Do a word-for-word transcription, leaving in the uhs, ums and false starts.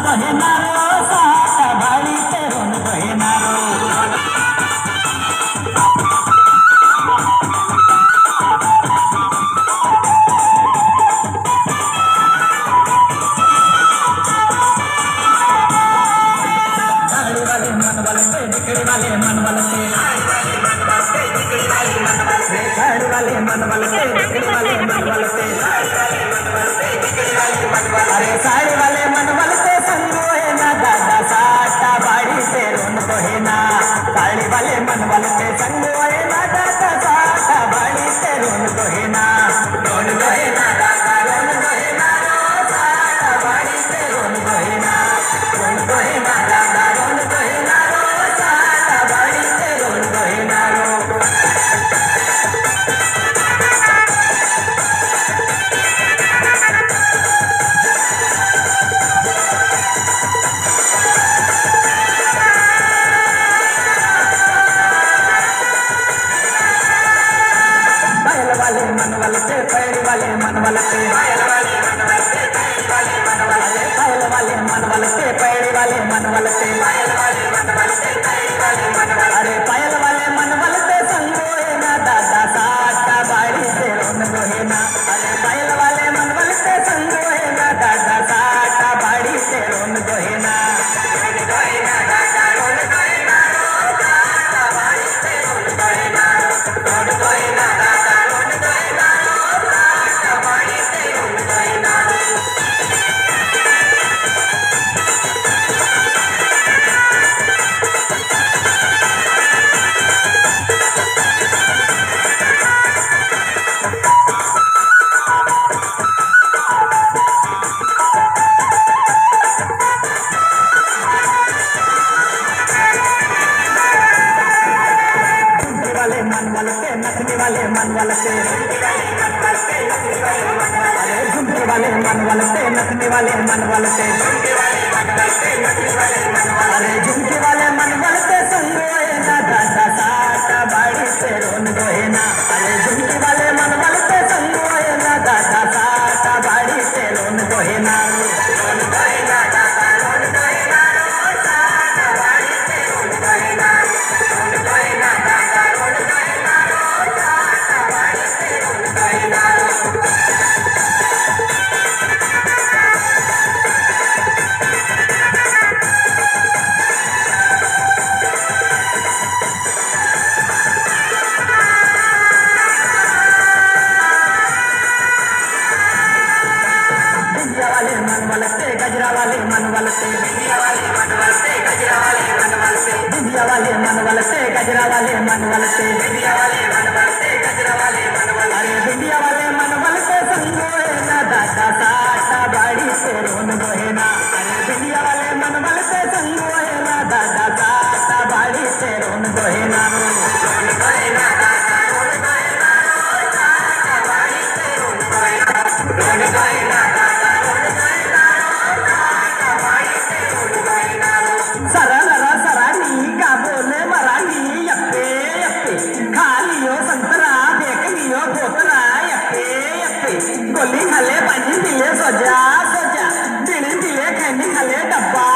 बहिनारो साटा भाड़ी तेरुन बहिनारो साड़ी वाले मन वाले दिकड़ी वाले मन वाले साड़ी वाले मन वाले दिकड़ी वाले मन वाले अरे साड़ी वाले मन वाले संगो है ना दादा साटा बाड़ी से रोन को है ना साड़ी वाले मन वाले संगो है ना दादा साटा बाड़ी से रोन को है ना रोन को है ना दादा रोन को है ना साटा बाड़ी से रोन को है ना रोन को है ना दादा रोन को है ना साटा बाड़ी से रोन को है ना वाले मन वाले पैर वाले मन वाले पायल वाले मन वाले पैर वाले मन वाले पायल वाले मन वाले पैर वाले मन वाले पायल वाले मन वाले पैर वाले मन वाले अरे पायल वाले मन वाले संगो है ना दादा साटा बाड़ी से रोन को है ना अरे पायल वाले मन वाले संगो है ना दादा साटा बाड़ी से रोन को है ना रोन को है ना दादा रोन को है ना साटा बाड़ी से रोन को है ना रोन को है ना दादा रोन को है ना साटा बाड़ी से रोन को है ना मन वाले नखने वाले मन वाले अरे झुमके वाले मन वाले नखने वाले मन वाले अरे झुमके वाले मन वाले संगो है ना दादा साटा बाड़ी से रोन को है ना अरे झुमके वाले मन वाले संगो है ना दादा साटा बाड़ी से रोन को है ना रोन को है ना दादा रोन को है ना साटा बाड़ी से रोन को है ना रोन को है ना दादा रोन को है ना साटा बाड़ी से रोन को है ना वाले मन वाले गजरा वाले मन वाले बिंदिया वाले मन वाले गजरा वाले मन वाले बिंदिया वाले मन वाले गजरा वाले मन वाले बिंदिया वाले मन वाले गजरा वाले मन वाले अरे बिंदिया वाले मन वाले संगो है ना दादा साटा बाड़ी से रोन को है ना अरे बिंदिया वाले मन वाले संगो है ना दादा साटा बाड़ी से रोन को है ना रोन को है ना दादा रोन को है ना साटा बाड़ी से रोन को है ना रोन को है ना सरा नरा सरानी का बोले मराठी यप्पे यप्पे खा लियो संतरा देख लियो बोतरा यप्पे यप्पे गोली खाले पानी पिले सोजा सोजा बिड़ी पिले खैनी खाले डब्बा